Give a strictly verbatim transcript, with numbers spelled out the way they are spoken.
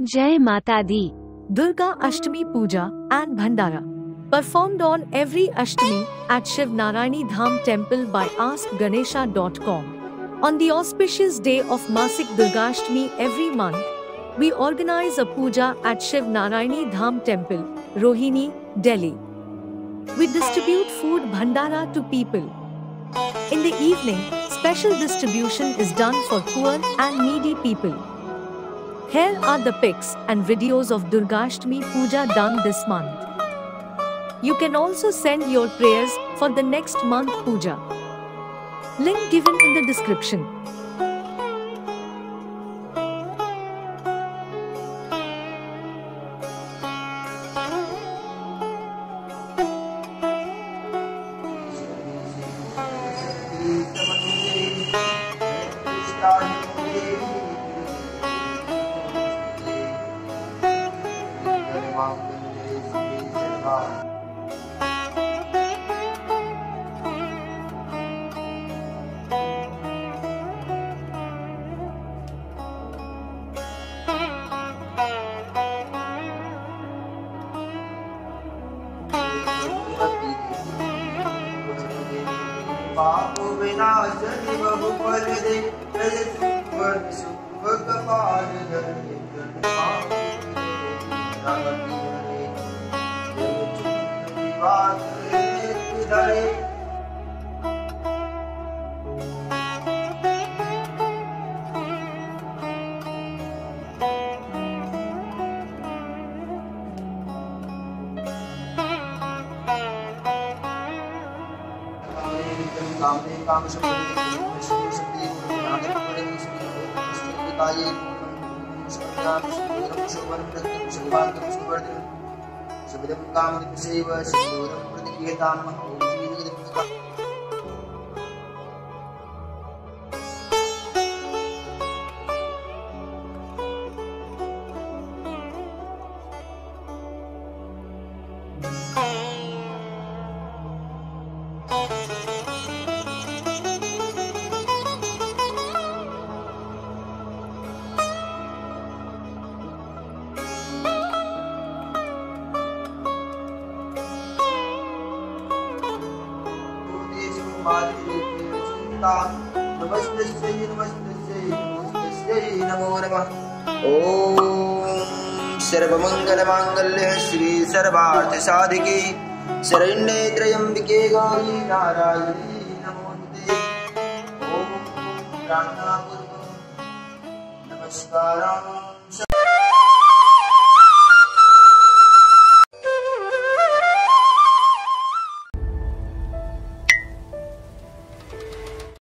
Jai Mata Di. Durga Ashtami Puja and Bhandara, performed on every Ashtami at Shiv Narayani Dham Temple by ask ganesha dot com. On the auspicious day of Masik Durga Ashtami every month, we organize a puja at Shiv Narayani Dham Temple, Rohini, Delhi. We distribute food Bhandara to people. In the evening, special distribution is done for poor and needy people. Here are the pics and videos of Durga Ashtami Puja done this month. You can also send your prayers for the next month puja. Link given in the description. पाप विनाशनि बहु फल दे वर्ष सुख कपाल धरे धरे कामने काम शक्ति शक्ति नागर पड़े शक्ति काये शक्तियां शोभन प्रति शोभान सुवर्धन शब्दम कामने सेव शब्दम प्रतिक्रियताम नमस्ते नमस्ते नमस्ते नमो नमः। ओम सर्वमंगलमांगल्ये श्री सर्वार्थ साधिके शरण्ये त्र्यंबके गौरी नारायणी नमोस्तुते। ओम प्रार्थनापूर्वक नमस्कारां